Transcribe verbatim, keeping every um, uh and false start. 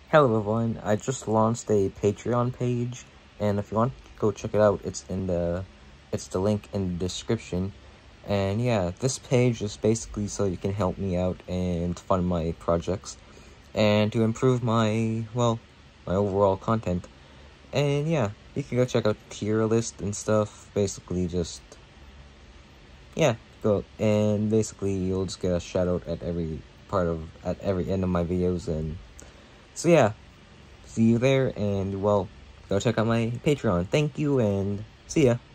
Hello everyone, I just launched a Patreon page, and if you want, go check it out. It's in the, it's the link in the description. And yeah, this page is basically so you can help me out and fund my projects, and to improve my, well, my overall content. And yeah, you can go check out tier list and stuff, basically just, yeah, go, and basically you'll just get a shout out at every part of, at every end of my videos, and so yeah. See you there, and well, go check out my Patreon. Thank you, and see ya.